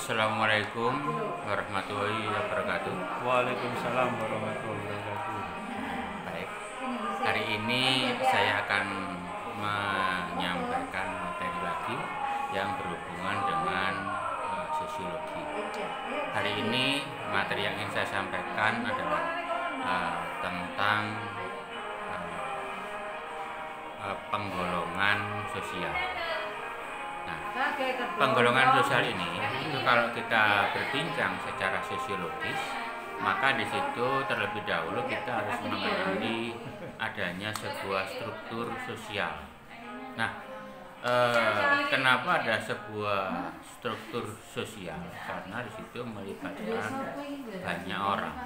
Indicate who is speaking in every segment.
Speaker 1: Assalamualaikum warahmatullahi wabarakatuh.
Speaker 2: Waalaikumsalam warahmatullahi wabarakatuh.
Speaker 1: Baik, hari ini saya akan menyampaikan materi lagi yang berhubungan dengan sosiologi. Hari ini materi yang ingin saya sampaikan adalah tentang penggolongan sosial. Nah, penggolongan sosial ini itu kalau kita berbincang secara sosiologis, maka di situ terlebih dahulu kita harus mengenali adanya sebuah struktur sosial. Nah, kenapa ada sebuah struktur sosial? Karena di situ melibatkan banyak orang.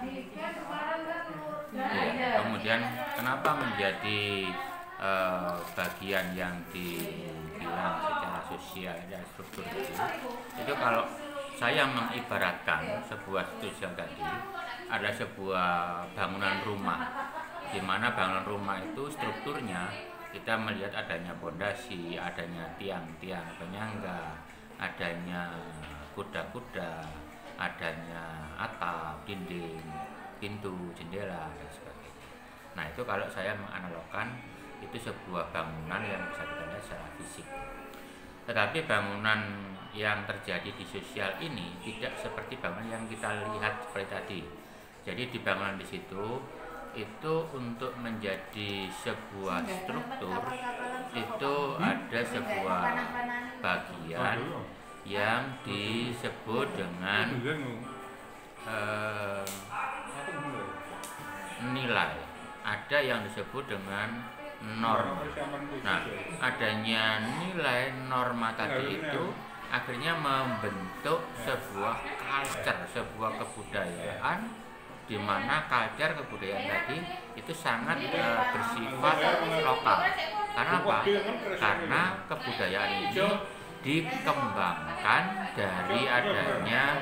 Speaker 1: Ya, kemudian kenapa menjadi bagian yang dibilang secara sosial dan struktur itu kalau saya mengibaratkan sebuah sosial tadi ada sebuah bangunan rumah, di mana bangunan rumah itu strukturnya kita melihat adanya pondasi, adanya tiang-tiang penyangga, adanya kuda-kuda, adanya atap, dinding, pintu, jendela dan sebagainya. Nah, itu kalau saya menganalogkan itu sebuah bangunan yang bisa kita lihat secara fisik. Tetapi bangunan yang terjadi di sosial ini tidak seperti bangunan yang kita lihat seperti tadi. Jadi di bangunan di situ itu untuk menjadi sebuah struktur itu ada sebuah bagian yang disebut dengan nilai. Ada yang disebut dengan norma. Nah, adanya nilai norma tadi itu akhirnya membentuk sebuah culture, sebuah kebudayaan, di mana culture kebudayaan tadi itu sangat bersifat lokal. Karena apa? Karena kebudayaan ini dikembangkan dari adanya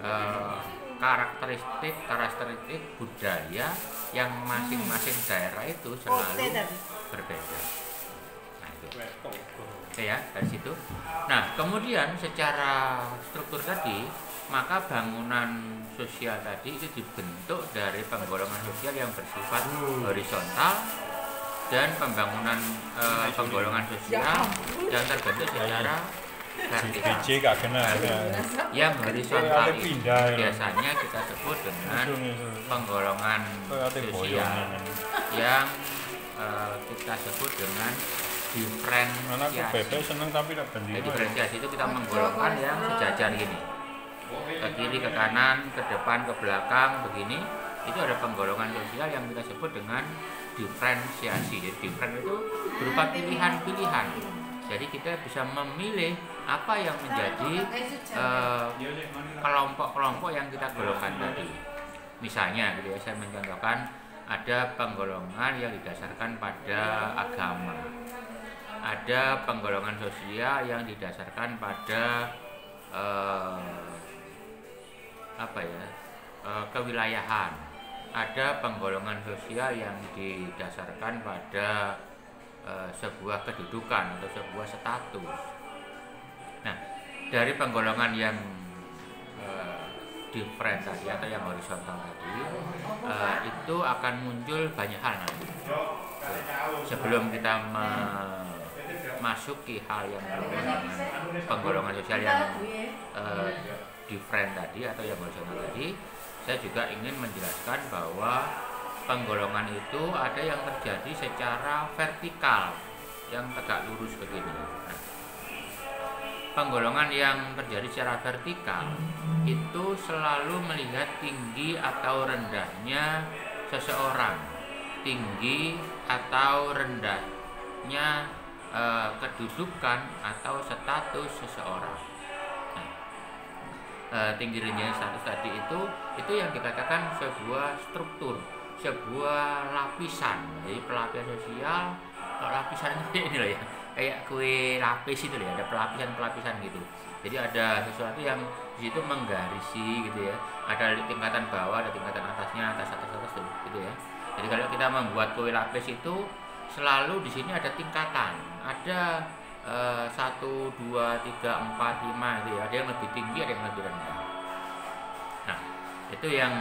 Speaker 1: karakteristik budaya yang masing-masing daerah itu selalu berbeda. Nah, itu. Oke ya, dari situ. Nah, kemudian secara struktur tadi, maka bangunan sosial tadi itu dibentuk dari penggolongan sosial yang bersifat horizontal dan pembangunan penggolongan sosial yang terbentuk secara vertikal. Yang horizontal itu biasanya kita sebut dengan penggolongan sosial yang kita sebut dengan diferensiasi. Diferensiasi itu kita menggolongkan yang sejajar gini, ke kiri, ke kanan, ke depan, ke belakang, begini. Itu ada penggolongan sosial yang kita sebut dengan diferensiasi. Jadi diferen itu berupa pilihan-pilihan. Jadi kita bisa memilih apa yang menjadi kelompok-kelompok yang kita golongkan tadi. Misalnya, gitu ya, saya mencontohkan ada penggolongan yang didasarkan pada agama, ada penggolongan sosial yang didasarkan pada kewilayahan, ada penggolongan sosial yang didasarkan pada sebuah kedudukan atau sebuah status. Nah, dari penggolongan yang different tadi atau yang horizontal tadi itu akan muncul banyak hal nanti. Sebelum kita memasuki hal yang berhubungan dengan penggolongan sosial yang different tadi atau yang horizontal tadi, saya juga ingin menjelaskan bahwa penggolongan itu ada yang terjadi secara vertikal, yang tegak lurus begini. Nah, penggolongan yang terjadi secara vertikal itu selalu melihat tinggi atau rendahnya seseorang, tinggi atau rendahnya kedudukan atau status seseorang. Nah, tinggi rendahnya status tadi itu yang dikatakan sebuah struktur, sebuah lapisan. Jadi pelapisan sosial, kalau lapisan itu ini loh ya, kayak kue lapis itu loh ya, ada pelapisan-pelapisan gitu. Jadi ada sesuatu yang di situ menggarisi gitu ya. Ada tingkatan bawah, ada tingkatan atasnya, atas gitu ya. Jadi kalau kita membuat kue lapis itu selalu di sini ada tingkatan, ada 1, 2, 3, 4, 5 itu ya, ada yang lebih tinggi, ada yang lebih rendah. Nah, itu yang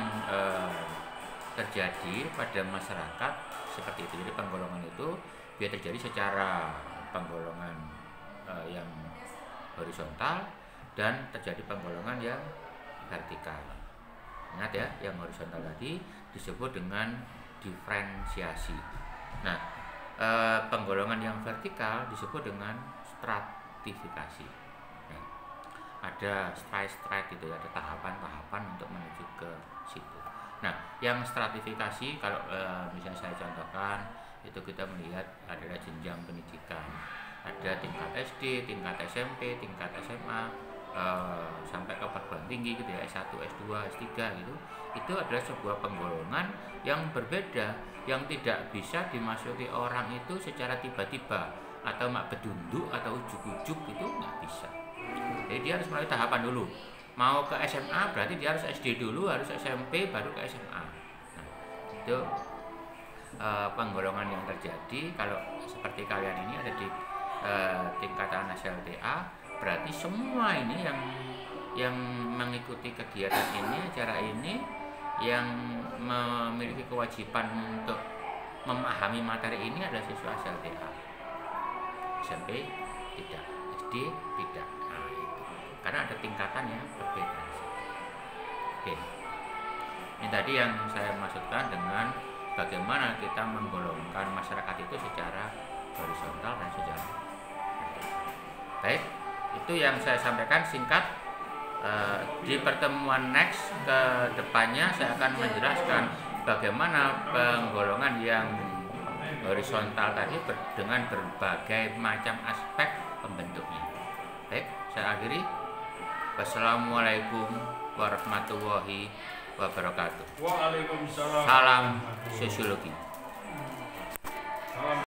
Speaker 1: terjadi pada masyarakat seperti itu. Jadi penggolongan itu dia terjadi secara penggolongan yang horizontal dan terjadi penggolongan yang vertikal. Ingat ya, yang horizontal tadi disebut dengan diferensiasi. Nah, penggolongan yang vertikal disebut dengan stratifikasi. Nah, ada stride gitu ya, ada tahapan-tahapan untuk menuju ke situ. Nah, yang stratifikasi kalau misalnya saya contohkan itu kita melihat adalah jenjang pendidikan. Ada tingkat SD, tingkat SMP, tingkat SMA, sampai ke perguruan tinggi gitu ya, S1, S2, S3 gitu. Itu adalah sebuah penggolongan yang berbeda, yang tidak bisa dimasuki orang itu secara tiba-tiba atau mak bedunduk atau ujuk-ujuk, itu nggak bisa. Jadi dia harus melalui tahapan dulu. Mau ke SMA berarti dia harus SD dulu, harus SMP baru ke SMA. Nah, itu penggolongan yang terjadi kalau seperti kalian ini ada di tingkatan nasional TA, berarti semua ini yang mengikuti kegiatan ini, acara ini, yang memiliki kewajiban untuk memahami materi ini adalah siswa SLTA. SMP tidak, SD tidak. Nah, itu. Karena ada tingkatan yang berbeda. Oke. Ini tadi yang saya maksudkan dengan bagaimana kita menggolongkan masyarakat itu secara horizontal dan secara vertikal. Baik, itu yang saya sampaikan singkat. Di pertemuan next ke depannya saya akan menjelaskan bagaimana penggolongan yang horizontal tadi dengan berbagai macam aspek pembentuknya. Baik, saya akhiri. Wassalamualaikum warahmatullahi wabarakatuh.
Speaker 2: Waalaikumsalam.
Speaker 1: Salam sosiologi.